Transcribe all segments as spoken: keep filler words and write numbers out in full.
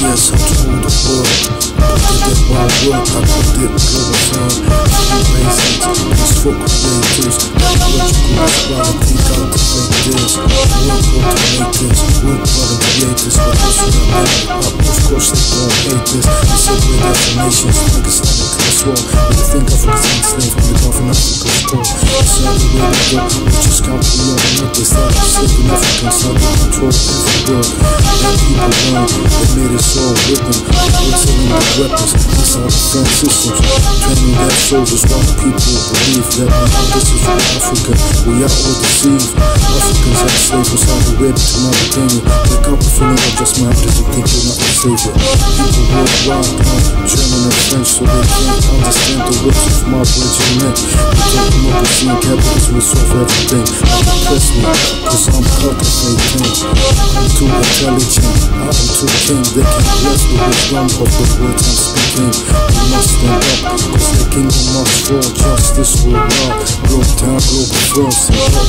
years I told the world, but they did my work, I put it Globalfirm. Raisins, these fuck creators, ecological equality, cultivate this. Work hard to make this, work hard to create this, but also not hip-hop, of course they don't hate this. They separate definitions, niggas stand in class war. But they think Africa's enslaved, but they come from Africa's core. It's not the way they go, we just can't pull on what they started enslaving Africans, how they control every world. Let people learn, they made us all with them. We're selling the weapons, it's all defense systems. Training their soldiers while people believe that now this is from Africa. We are all deceived. Africans are slaves from Saudi Arabia to Mauritania. They can't be feeling like just my after they think you're not the savior. People worldwide learn German and French so they can't understand the words of my regiment. We talk democracy and capitalism will solve everything. That impress me, cause I'm cultivating. I'm too intelligent, I am too king. They can't bless the wisdom of the words I'm speaking. We must stand up, cause the kingdom must fall. Justice will rise, broke down global first.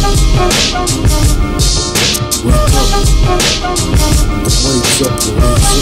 Wake up, the wake's up, the wake's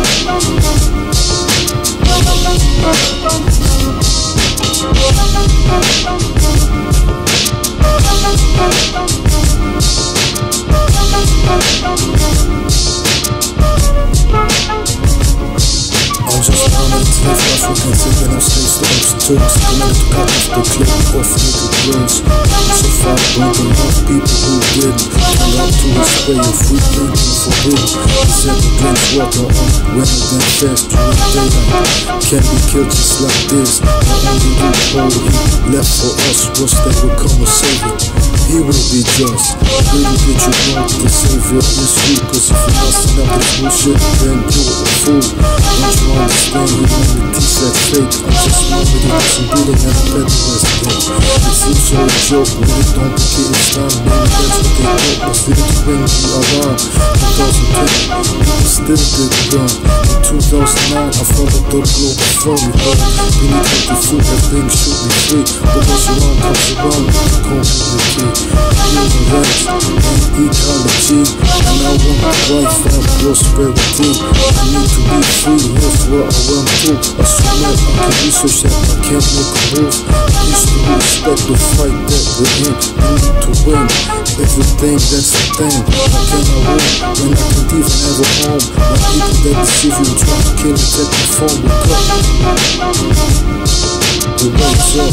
I'm just wanting to live Africans, taking our states to ups and turns. Coming to cut off the clip off little girls. So far broken off people who didn't turn out to his way of free thinking forbidden. He said the drinks water on rather than fast during daylight. Can't be killed just like this. The only loophole he left for us was that we'll come a savior. He will be just. Really get you wrong, the savior is you. Cause if you're busting up this bullshit, then you're a fool. Don't you understand humanity said fake? I'm just normally some beating and a better resident. It seems so a joke when they don't get it done. Maybe that's what they hope, but still to bring you around. two thousand twenty, people still did run. In two thousand nine, I followed the Globalfirm. You heard, we need healthy food, everything should be free. But what's around comes around, the community. Human rights and ecology, and I want life and prosperity. I need to be free, live where I want to. I swear I can research that I can't make a move. Please do respect the fight that we're in. I need to win everything, that's the thing. How can I win when I can't even have a home? My people that deceive you try to kill and take my phone. Wake up, the wake's up.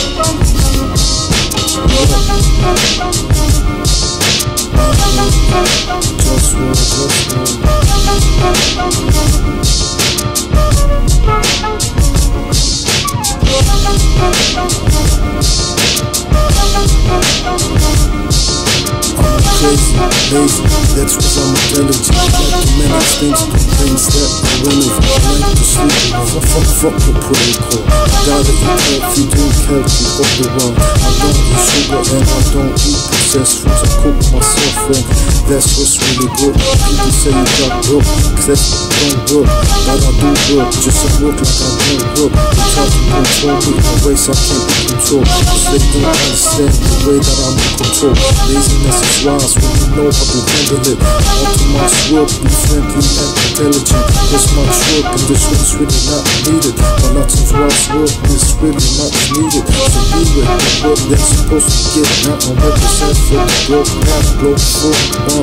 JustWar, JustWar. I'm crazy, lazy, that's what I'm intelligent. I like to manage things, do things that are relevant. I like to sleep, fuck, fuck, fuck the protocol. I gotta eat healthy, drink healthy, all the while. I don't eat sugar and I don't eat processed foods. I cook myself and that's what's really good. People say you got broke, cause that don't work. But I do work, just I work like I don't work. They try to control me in ways I can't be controlled. Cause they don't understand the way that I'm in control. Laziness is wise when you know how to handle it. Optimize work, be friendly and intelligent. Cause much work and this one's really not needed. But lots of wise work is really much needed. So be with the work that's supposed to get. Now I'm represent for the growth, not Globalfirm. Uh.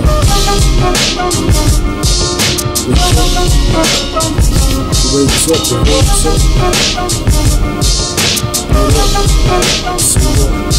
The wake's up, the wake's up. Hold up, say what?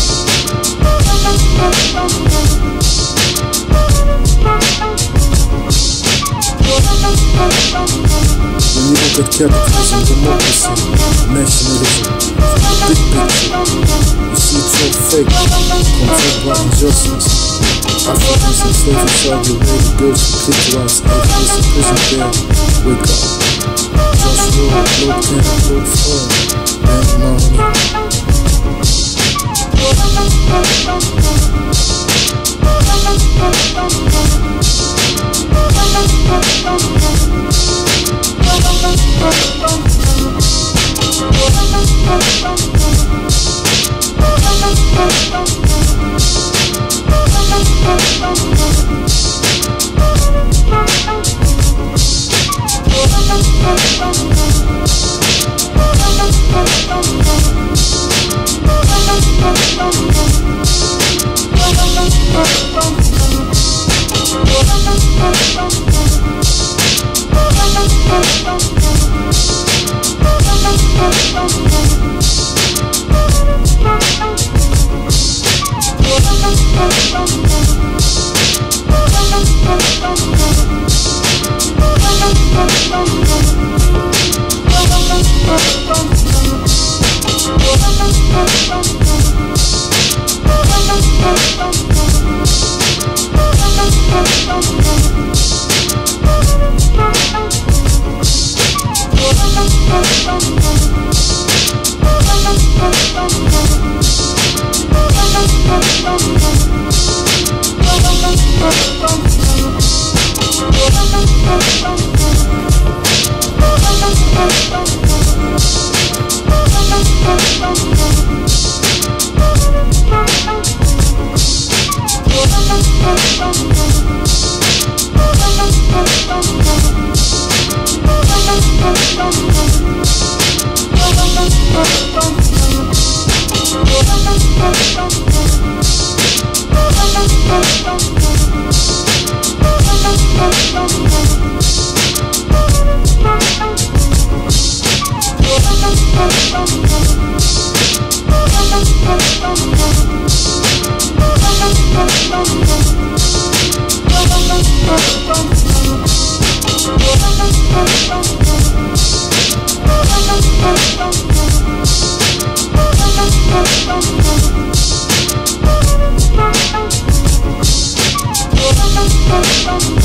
When you look at capitalism, democracy, nationalism, from the big picture, you see it's all fake, controlled by injustice. Africans enslaved in Saudi Arabia, girls who clitoris, atheists in prison there. Wake up, JustWar, Globalfirm, Globalfirm, bank money. Peace.